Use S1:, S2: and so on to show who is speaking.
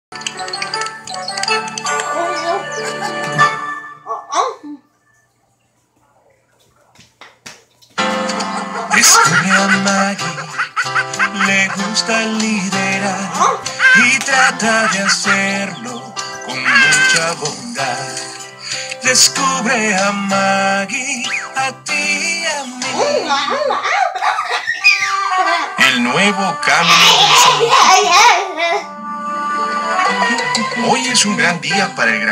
S1: Descubre a Maggie, le gusta liderar y trata de hacerlo con mucha bondad. Descubre a Maggie, a ti y a mí. El nuevo camino del zoológico. Hoy es un gran día para el gran